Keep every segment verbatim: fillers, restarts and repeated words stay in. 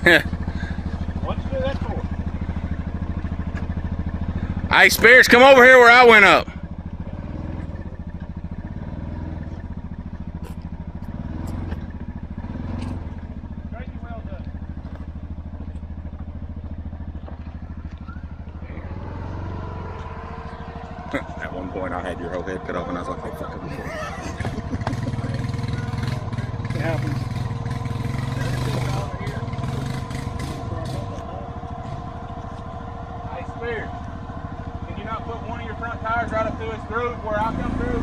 What'd you do that for? Hey, Spears, come over here where I went up. Crazy well done. At one point, I had your whole head cut off, and I was like, "Oh fuck!" It happens. Hey, Spears, can you not put one of your front tires right up through this groove where I come through?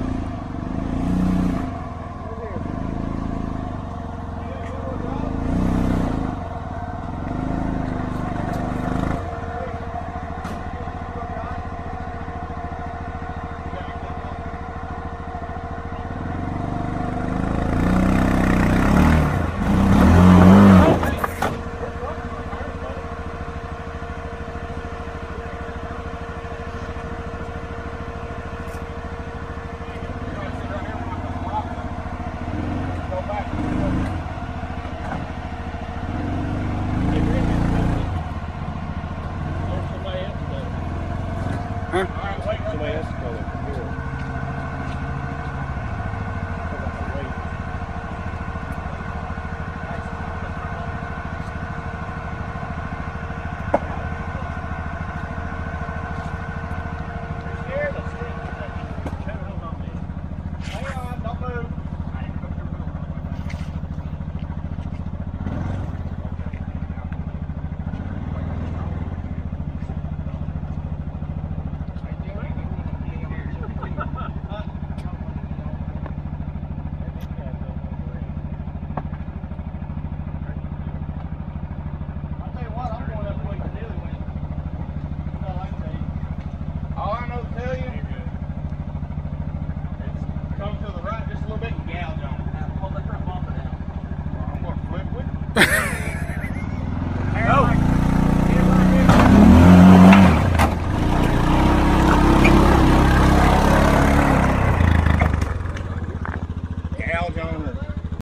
Huh? Somebody else is coming from here. Come to the right just a little bit and gouge on it. Hold that front bumper down. I'm going to flip with it.